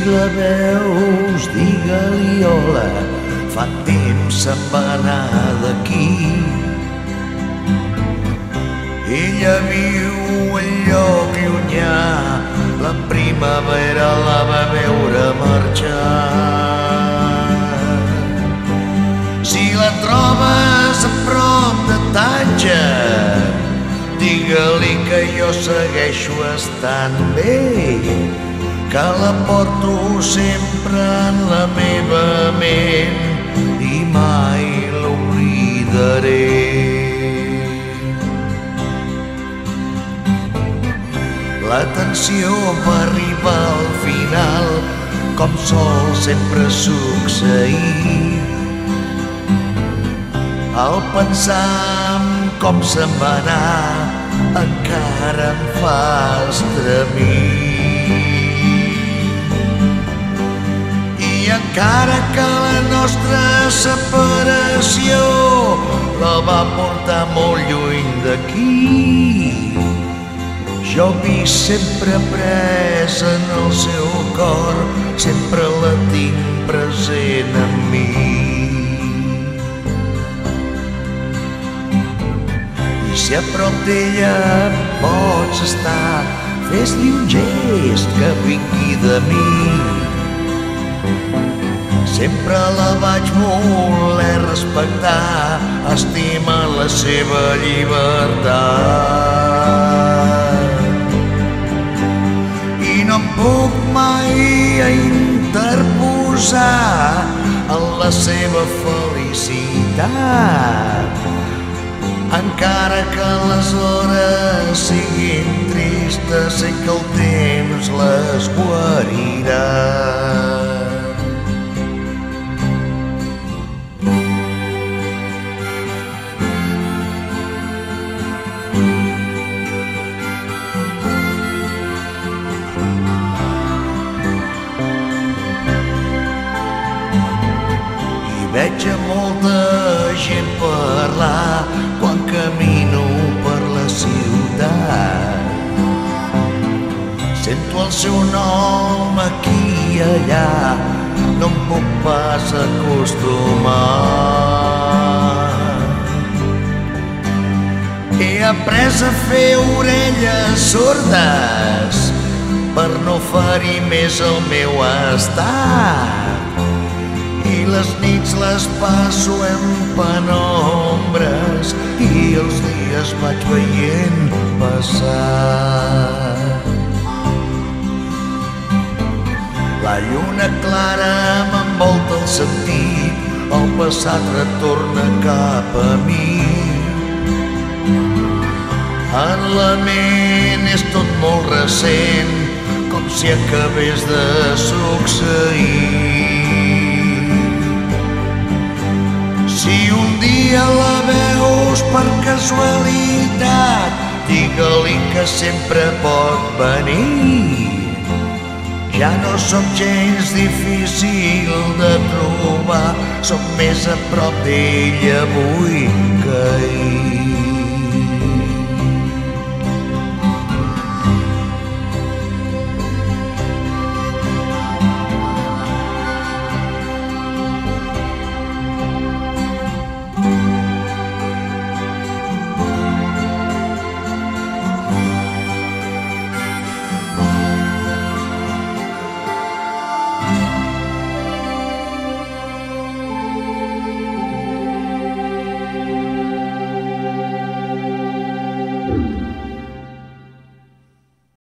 la veus, digue-li hola, fa temps se'n va anar d'aquí. Ella viu en lloc llunyà, la primavera la va veure marxar. Si la trobes a prop de Tanja, digue-li que jo segueixo estant bé, que la porto sempre en la meva ment i mai l'oblidaré. La tensió va arribar al final, com sol sempre succeir. Al pensar en com se'n va anar, encara em fa estremir. I encara que la nostra separació la va portar molt lluny d'aquí, jo visc sempre presa en el seu cor, sempre la tinc present en mi. I si a prop d'ella pots estar, fes-li un gest que vingui de mi. Sempre la vaig voler respectar, estimar la seva llibertat. I no em puc mai interposar en la seva felicitat, encara que les hores siguin tristes, sé que el temps les guarirà. Veig a molta gent parlar quan camino per la ciutat. Sento el seu nom aquí i allà, no em puc pas acostumar. He après a fer orelles sordes per no ferir més el meu estat. I les nits les passo en penombres i els dies vaig veient passar. La lluna clara m'envolta el sentit, el passat retorna cap a mi. En la ment és tot molt recent, com si acabés de succeir. Si un dia la veus per casualitat, digue-li que sempre pot venir. Ja no sóc gens difícil de trobar, sóc més a prop d'ella avui que ahir.